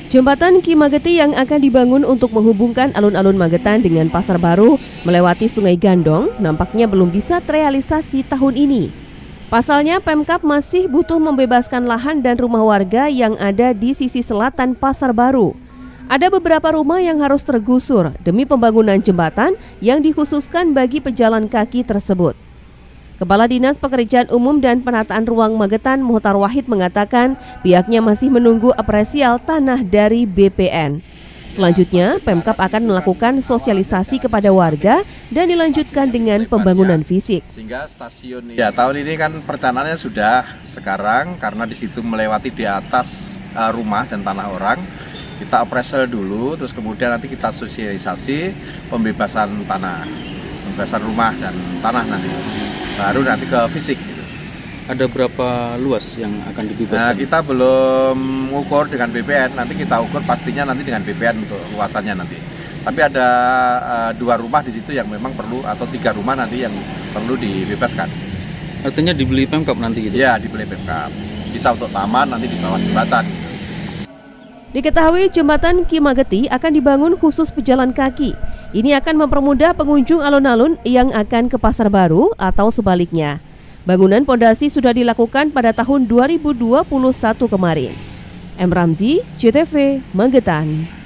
Jembatan Ki Mageti yang akan dibangun untuk menghubungkan alun-alun Magetan dengan Pasar Baru melewati Sungai Gandong nampaknya belum bisa terrealisasi tahun ini. Pasalnya Pemkab masih butuh membebaskan lahan dan rumah warga yang ada di sisi selatan Pasar Baru. Ada beberapa rumah yang harus tergusur demi pembangunan jembatan yang dikhususkan bagi pejalan kaki tersebut. Kepala Dinas Pekerjaan Umum dan Penataan Ruang Magetan Muhtar Wahid mengatakan pihaknya masih menunggu apresial tanah dari BPN. Selanjutnya, Pemkab akan melakukan sosialisasi kepada warga dan dilanjutkan dengan pembangunan fisik. Sehingga stasiun tahun ini kan perencanaannya sudah sekarang karena di situ melewati di atas rumah dan tanah orang. Kita appraisal dulu, terus kemudian nanti kita sosialisasi pembebasan tanah, pembebasan rumah dan tanah nanti. Baru nanti ke fisik gitu. Ada berapa luas yang akan dibebaskan? Nah, kita belum mengukur dengan BPN, nanti kita ukur pastinya nanti dengan BPN untuk luasannya nanti. Tapi ada 2 rumah di situ yang memang perlu, atau 3 rumah nanti yang perlu dibebaskan. Artinya dibeli Pemkab nanti gitu? Iya, dibeli Pemkab. Bisa untuk taman, nanti di bawah jembatan. Diketahui jembatan Ki Mageti akan dibangun khusus pejalan kaki. Ini akan mempermudah pengunjung alun-alun yang akan ke Pasar Baru atau sebaliknya. Bangunan pondasi sudah dilakukan pada tahun 2021 kemarin. M. Ramzi, CTV, Magetan.